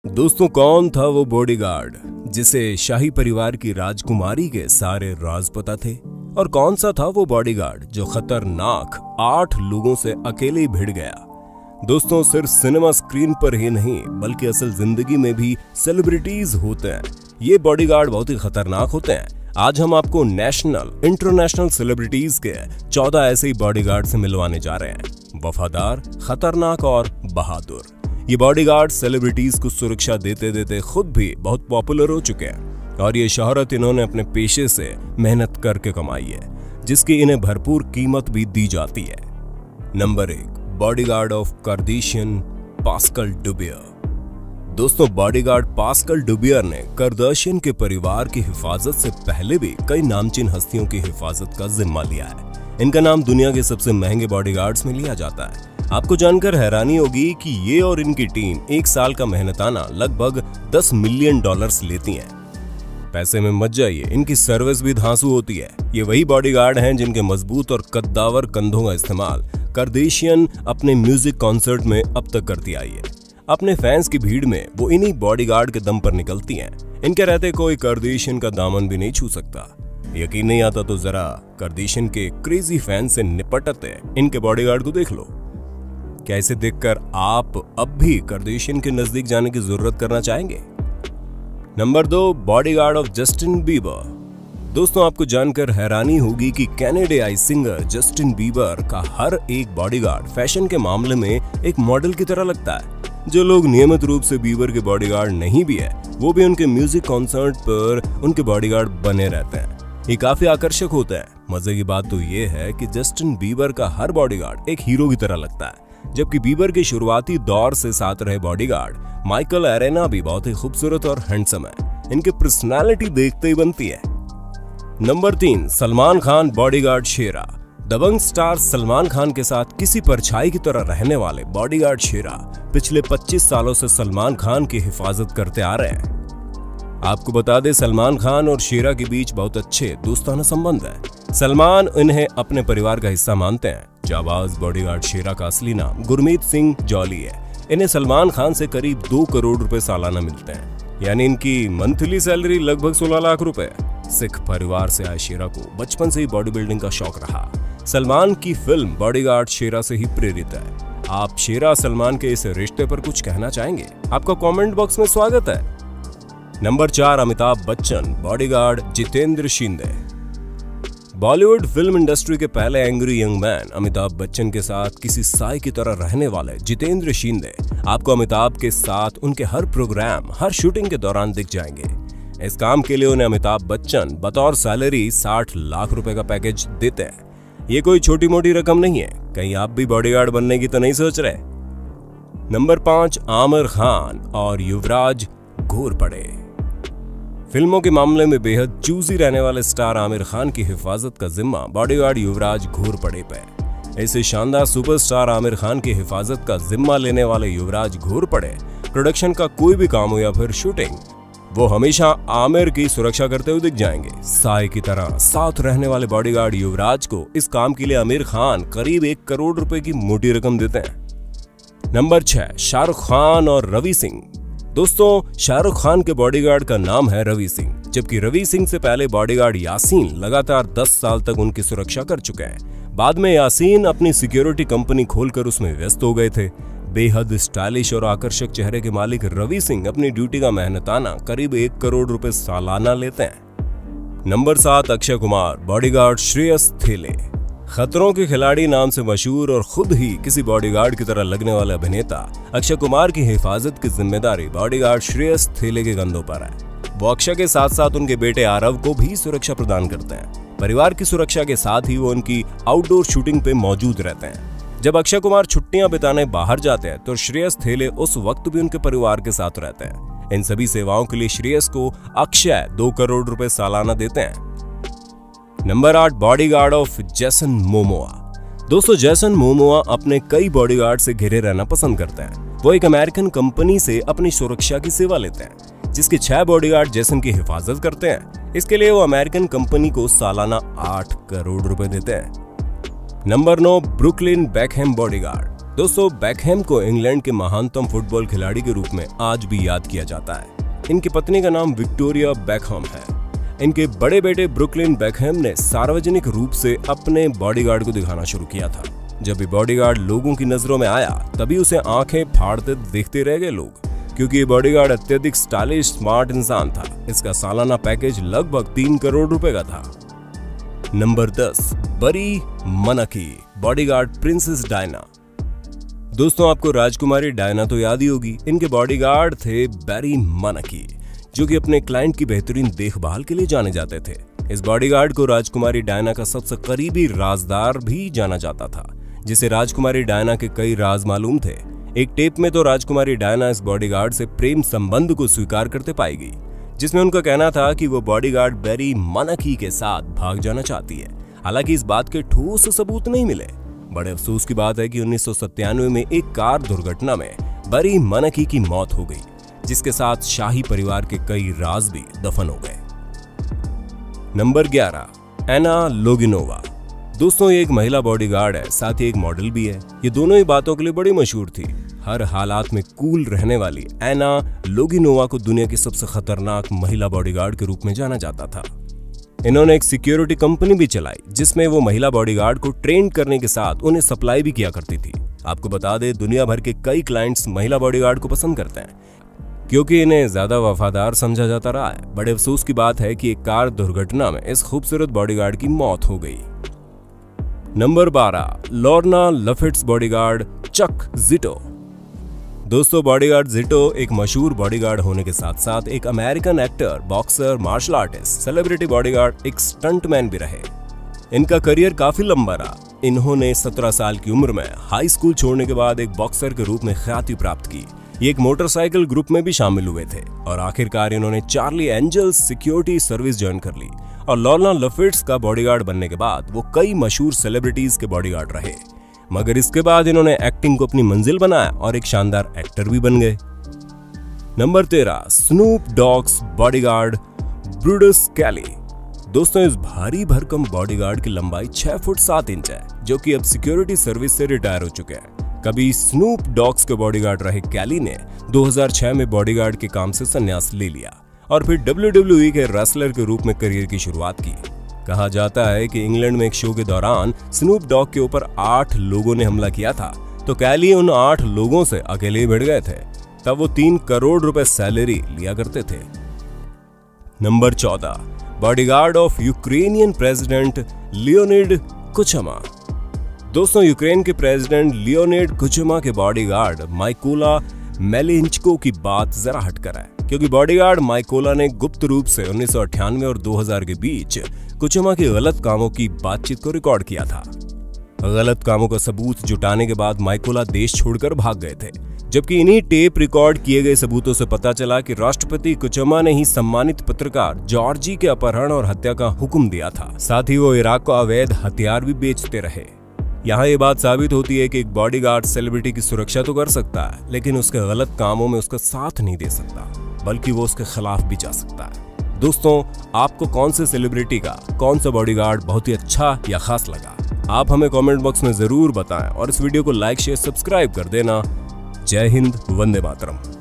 दोस्तों, कौन था वो बॉडीगार्ड जिसे शाही परिवार की राजकुमारी के सारे राज पता थे? और कौन सा था वो बॉडीगार्ड जो खतरनाक 8 लोगों से अकेले ही भिड़ गया? दोस्तों, सिर्फ सिनेमा स्क्रीन पर ही नहीं बल्कि असल जिंदगी में भी सेलिब्रिटीज होते हैं। ये बॉडीगार्ड बहुत ही खतरनाक होते हैं। आज हम आपको नेशनल इंटरनेशनल सेलिब्रिटीज के 14 ऐसे ही बॉडीगार्ड से मिलवाने जा रहे हैं। वफादार, खतरनाक और बहादुर। ये बॉडीगार्ड सेलिब्रिटीज को सुरक्षा देते देते खुद भी बहुत पॉपुलर हो चुके हैं और ये शोहरत इन्होंने अपने पेशे से मेहनत करके कमाई है, जिसकी इन्हें भरपूर कीमत भी दी जाती है। Number 1, bodyguard of Kardashian, Pascal Dubier. दोस्तों, बॉडीगार्ड पास्कल डुबियर ने कार्दाशियन के परिवार की हिफाजत से पहले भी कई नामचीन हस्तियों की हिफाजत का जिम्मा लिया है। इनका नाम दुनिया के सबसे महंगे बॉडीगार्ड्स में लिया जाता है। आपको जानकर हैरानी होगी कि ये और इनकी टीम एक साल का मेहनताना लगभग $10 मिलियन लेती हैं। पैसे में मत जाइए, इनकी सर्विस भी धांसू होती है। ये वही बॉडीगार्ड हैं जिनके मजबूत और कद्दावर कंधों का इस्तेमाल कार्दाशियन अपने म्यूजिक कॉन्सर्ट में अब तक करती आई है। अपने फैंस की भीड़ में वो इन्हीं बॉडीगार्ड के दम पर निकलती हैं। इनके रहते कोई कार्दाशियन का दामन भी नहीं छू सकता। यकीन नहीं आता तो जरा कार्दाशियन के क्रेजी फैन से निपटते इनके बॉडीगार्ड को देख लो। क्या इसे देखकर आप अब भी कार्दाशियन के नजदीक जाने की जरूरत करना चाहेंगे? Number 2, bodyguard of Justin Bieber. दोस्तों, आपको जानकर हैरानी होगी कि कनाडाई सिंगर जस्टिन बीबर का हर एक बॉडीगार्ड फैशन के मामले में एक मॉडल की तरह लगता है। जो लोग नियमित रूप से बीबर के बॉडीगार्ड नहीं भी है, वो भी उनके म्यूजिक कॉन्सर्ट पर उनके बॉडीगार्ड बने रहते हैं। ये काफी आकर्षक होता है। मजे की बात तो ये है कि जस्टिन बीबर का हर बॉडीगार्ड एक हीरो की तरह लगता है, जबकि बीबर के शुरुआती दौर से साथ रहे बॉडीगार्ड माइकल एरेना भी बहुत ही खूबसूरत और हैंडसम है। इनकी पर्सनालिटी देखते ही बनती है। Number 3, Salman Khan bodyguard Shera. Dabangg star Salman Khan के साथ किसी परछाई की तरह रहने वाले बॉडीगार्ड शेरा पिछले 25 सालों से सलमान खान की हिफाजत करते आ रहे हैं। आपको बता दें, सलमान खान और शेरा के बीच बहुत अच्छे दोस्ताना संबंध है। सलमान इन्हें अपने परिवार का हिस्सा मानते हैं। जाबाज बॉडीगार्ड शेरा का असली नाम गुरमीत सिंह जॉली है। इन्हें सलमान खान से करीब 2 करोड़ रुपए सालाना मिलते हैं, यानी इनकी मंथली सैलरी लगभग 16 लाख रुपए। सिख परिवार से आए शेरा को बचपन से ही बॉडी बिल्डिंग का शौक रहा। सलमान की फिल्म बॉडीगार्ड शेरा से ही प्रेरित है। आप शेरा सलमान के इस रिश्ते पर कुछ कहना चाहेंगे? आपका कमेंट बॉक्स में स्वागत है। Number 4, Amitabh Bachchan bodyguard Jitendra Shinde. Bollywood film industry के पहले angry young man Amitabh Bachchan के साथ किसी साई की तरह रहने वाले जितेंद्र शिंदे आपको अमिताभ के साथ उनके हर प्रोग्राम, हर शूटिंग के दौरान दिख जाएंगे। इस काम के लिए उन्हें अमिताभ बच्चन बतौर सैलरी 60 लाख रुपए का पैकेज देते हैं। ये कोई छोटी मोटी रकम नहीं है। कहीं आप भी बॉडीगार्ड बनने की तो नहीं सोच रहे? नंबर 5, आमिर खान और युवराज घोरपड़े। फिल्मों के मामले में बेहद चूजी रहने वाले स्टार आमिर खान की हिफाजत का जिम्मा बॉडीगार्ड युवराज घोरपड़े पे। ऐसे शानदार सुपरस्टार आमिर खान की हिफाजत का जिम्मा लेने वाले युवराज घोरपड़े प्रोडक्शन का कोई भी काम हो या फिर शूटिंग, वो हमेशा आमिर की सुरक्षा करते हुए दिख जाएंगे। साय की तरह साथ रहने वाले बॉडीगार्ड युवराज को इस काम के लिए आमिर खान करीब 1 करोड़ रुपए की मोटी रकम देते हैं। नंबर 6, शाहरुख खान और रवि सिंह। दोस्तों, शाहरुख खान के बॉडीगार्ड का नाम है रवि सिंह, जबकि रवि सिंह से पहले बॉडीगार्ड यासीन लगातार 10 साल तक उनकी सुरक्षा कर चुके हैं। बाद में यासीन अपनी सिक्योरिटी कंपनी खोलकर उसमें व्यस्त हो गए थे। बेहद स्टाइलिश और आकर्षक चेहरे के मालिक रवि सिंह अपनी ड्यूटी का मेहनताना करीब 1 करोड़ रुपए सालाना लेते हैं। Number 7, Akshay Kumar bodyguard Shreyas Thele. खतरों के खिलाड़ी नाम से मशहूर और खुद ही किसी बॉडीगार्ड की तरह लगने वाले अभिनेता अक्षय कुमार की हिफाजत की जिम्मेदारी बॉडीगार्ड श्रेयस थेले के कंधों पर है। वो अक्षय के साथ साथ उनके बेटे आरव को भी सुरक्षा प्रदान करते हैं। परिवार की सुरक्षा के साथ ही वो उनकी आउटडोर शूटिंग पे मौजूद रहते हैं। जब अक्षय कुमार छुट्टियां बिताने बाहर जाते हैं तो श्रेयस थेले उस वक्त भी उनके परिवार के साथ रहते हैं। इन सभी सेवाओं के लिए श्रेयस को अक्षय 2 करोड़ रुपए सालाना देते हैं। Number 8, bodyguard of Jason Momoa. दोस्तों, जेसन मोमोआ अपने कई बॉडीगार्ड से घिरे रहना पसंद करते हैं। वो एक अमेरिकन कंपनी से अपनी सुरक्षा की सेवा लेते हैं, जिसके 6 बॉडीगार्ड जेसन की हिफाजत करते हैं। इसके लिए वो अमेरिकन कंपनी को सालाना 8 करोड़ रुपए देते हैं। Number 9, Brooklyn Beckham bodyguard. दोस्तों, बेकहम को इंग्लैंड के महानतम फुटबॉल खिलाड़ी के रूप में आज भी याद किया जाता है। इनकी पत्नी का नाम विक्टोरिया बेकहम है। इनके बड़े बेटे ब्रुकलिन बेकहम ने सार्वजनिक रूप से अपने बॉडीगार्ड को दिखाना शुरू किया था। जब ये बॉडीगार्ड लोगों की नजरों में आया तभी उसे आंखें फाड़ते देखते रह गए लोग, क्योंकि ये बॉडीगार्ड अत्यधिक स्टाइलिश स्मार्ट इंसान था। इसका सालाना पैकेज लगभग 3 करोड़ रुपए का था। नंबर 10, बरी मनकी, बॉडीगार्ड प्रिंसेस डायना। दोस्तों, आपको राजकुमारी डायना तो याद ही होगी। इनके बॉडीगार्ड थे बैरी मनकी, जो कि अपने क्लाइंट की बेहतरीन देखभाल के लिए जाने जाते थे। इस बॉडीगार्ड को राजकुमारी डायना का सबसे करीबी राजदार भी जाना जाता था, जिसे राजकुमारी डायना के कई राज मालूम थे। एक टेप में तो राजकुमारी डायना इस बॉडीगार्ड से प्रेम संबंध को स्वीकार करते पाई गई, जिसमें उनका कहना था कि वो बॉडीगार्ड बैरी मनकी के साथ भाग जाना चाहती है। हालांकि इस बात के ठोस सबूत नहीं मिले। बड़े अफसोस की बात है कि 1997 में एक कार दुर्घटना में बैरी मनकी की मौत हो गई, जिसके साथ शाही परिवार के कई राज भी दफन हो गए। Number 11, Anna Loginova. दोस्तों, ये एक महिला बॉडीगार्ड है, साथ ही एक मॉडल भी है। ये दोनों ही बातों के लिए बड़ी मशहूर थी। हर हालात में कूल रहने वाली एना लोगिनोवा को दुनिया की सबसे खतरनाक महिला बॉडीगार्ड के रूप में जाना जाता था। इन्होंने एक सिक्योरिटी कंपनी भी चलाई, जिसमें वो महिला बॉडीगार्ड को ट्रेन करने के साथ उन्हें सप्लाई भी किया करती थी। आपको बता दें, दुनिया भर के कई क्लाइंट्स महिला बॉडीगार्ड को पसंद करते हैं, क्योंकि इन्हें ज्यादा वफादार समझा जाता रहा है। बड़े अफसोस की बात है कि एक कार दुर्घटना में इस खूबसूरत बॉडीगार्ड की मौत हो गई। Number 12, Lorna Luft's bodyguard Chuck Zito. दोस्तों, बॉडीगार्ड जिटो एक मशहूर बॉडीगार्ड होने के साथ साथ एक American actor, boxer, martial artist, celebrity bodyguard, एक स्टंटमैन भी रहे। इनका करियर काफी लंबा रहा। इन्होंने 17 साल की उम्र में हाई स्कूल छोड़ने के बाद एक बॉक्सर के रूप में ख्याति प्राप्त की। ये एक मोटरसाइकिल ग्रुप में भी शामिल हुए थे और आखिरकार इन्होंने Charlie Angels security service join कर ली और लॉर्ना लफिट्स का बॉडीगार्ड बनने के बाद वो कई मशहूर सेलिब्रिटीज के बॉडीगार्ड रहे। मगर इसके बाद इन्होंने एक्टिंग को अपनी मंजिल बनाया और एक शानदार एक्टर भी बन गए। Number 13, Snoop Dogg's bodyguard Brodus Clay. दोस्तों, इस भारी भरकम बॉडीगार्ड की लंबाई 6 फुट 7 इंच है, जो कि अब सिक्योरिटी सर्विस से रिटायर हो चुके हैं। कभी स्नूप डॉग्स के बॉडीगार्ड रहे कैली ने 2006 में बॉडीगार्ड के काम से संन्यास ले लिया और फिर WWE के रेसलर के रूप में करियर की शुरुआत की। कहा जाता है कि इंग्लैंड में एक शो के दौरान स्नूप डॉग के ऊपर 8 लोगों ने हमला किया था, तो कैली उन 8 लोगों से अकेले भिड़ गए थे। तब वो 3 करोड़ रुपए सैलरी लिया करते थे। Number 14, bodyguard of Ukrainian president Leonid Kuchma. दोस्तों, यूक्रेन के प्रेसिडेंट लियोनिड कुचमा के बॉडीगार्ड माइकोला मेलेंचको की बात जरा हटकर है, क्योंकि बॉडीगार्ड माइकोला ने गुप्त रूप से 1998 और 2000 के बीच कुचमा के गलत कामों की बातचीत को रिकॉर्ड किया था। गलत कामों का सबूत जुटाने के बाद माइकोला देश छोड़कर भाग गए थे, जबकि इन्हीं टेप रिकॉर्ड किए गए सबूतों से पता चला कि राष्ट्रपति कुचमा ने ही सम्मानित पत्रकार जॉर्जी के अपहरण और हत्या का हुक्म दिया था। साथ ही वो इराक को अवैध हथियार भी बेचते रहे। यहाँ ये बात साबित होती है कि एक बॉडीगार्ड सेलिब्रिटी की सुरक्षा तो कर सकता है, लेकिन उसके गलत कामों में उसका साथ नहीं दे सकता, बल्कि वो उसके खिलाफ भी जा सकता है। दोस्तों, आपको कौन से सेलिब्रिटी का कौन सा बॉडीगार्ड बहुत ही अच्छा या खास लगा, आप हमें कमेंट बॉक्स में जरूर बताएं और इस वीडियो को लाइक, शेयर, सब्सक्राइब कर देना। जय हिंद, वंदे मातरम।